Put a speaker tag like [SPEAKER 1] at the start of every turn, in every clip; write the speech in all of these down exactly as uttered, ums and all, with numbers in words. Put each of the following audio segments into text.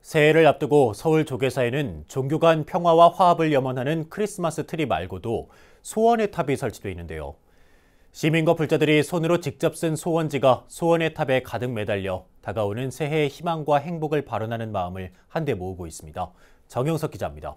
[SPEAKER 1] 새해를 앞두고 서울 조계사에는 종교 간 평화와 화합을 염원하는 크리스마스 트리 말고도 소원의 탑이 설치되어 있는데요. 시민과 불자들이 손으로 직접 쓴 소원지가 소원의 탑에 가득 매달려 다가오는 새해의 희망과 행복을 발언하는 마음을 한데 모으고 있습니다. 정영석 기자입니다.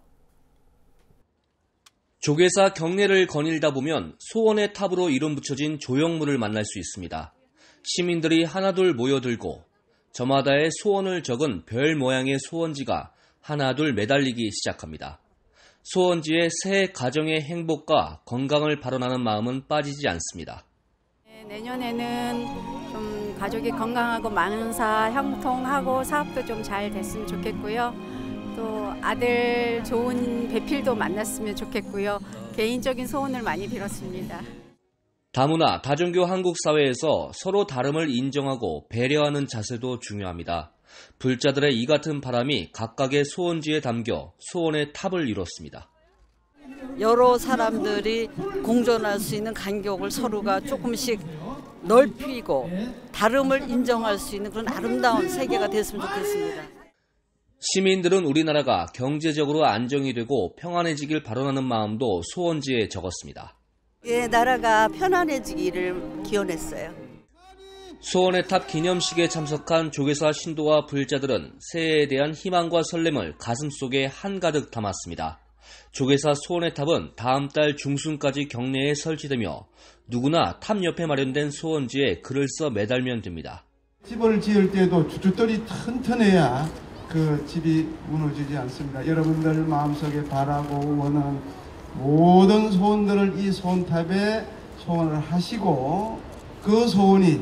[SPEAKER 2] 조계사 경례를 거닐다 보면 소원의 탑으로 이름 붙여진 조형물을 만날 수 있습니다. 시민들이 하나둘 모여들고 저마다의 소원을 적은 별 모양의 소원지가 하나둘 매달리기 시작합니다. 소원지에 새 가정의 행복과 건강을 발언하는 마음은 빠지지 않습니다.
[SPEAKER 3] 내년에는 좀 가족이 건강하고 만사 형통하고 사업도 좀 잘 됐으면 좋겠고요. 또 아들 좋은 배필도 만났으면 좋겠고요. 개인적인 소원을 많이 빌었습니다.
[SPEAKER 2] 다문화, 다종교 한국 사회에서 서로 다름을 인정하고 배려하는 자세도 중요합니다. 불자들의 이 같은 바람이 각각의 소원지에 담겨 소원의 탑을 이뤘습니다.
[SPEAKER 4] 여러 사람들이 공존할 수 있는 간격을 서로가 조금씩 넓히고 다름을 인정할 수 있는 그런 아름다운 세계가 됐으면 좋겠습니다.
[SPEAKER 2] 시민들은 우리나라가 경제적으로 안정이 되고 평안해지길 바라는 마음도 소원지에 적었습니다.
[SPEAKER 5] 예, 나라가 편안해지기를 기원했어요.
[SPEAKER 2] 소원의 탑 기념식에 참석한 조계사 신도와 불자들은 새해에 대한 희망과 설렘을 가슴속에 한가득 담았습니다. 조계사 소원의 탑은 다음 달 중순까지 경내에 설치되며 누구나 탑 옆에 마련된 소원지에 글을 써 매달면 됩니다.
[SPEAKER 6] 집을 지을 때도 주춧돌이 튼튼해야 그 집이 무너지지 않습니다. 여러분들 마음속에 바라고 원하는 모든 소원들을 이 소원탑에 소원을 하시고 그 소원이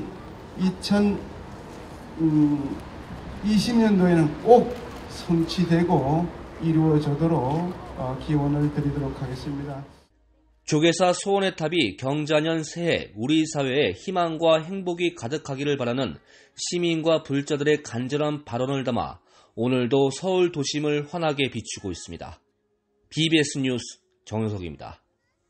[SPEAKER 6] 이천이십 년도에는 꼭 성취되고 이루어지도록 기원을 드리도록 하겠습니다.
[SPEAKER 2] 조계사 소원의 탑이 경자년 새해 우리 사회에 희망과 행복이 가득하기를 바라는 시민과 불자들의 간절한 발언을 담아 오늘도 서울 도심을 환하게 비추고 있습니다. 비비에스 뉴스 정영석입니다.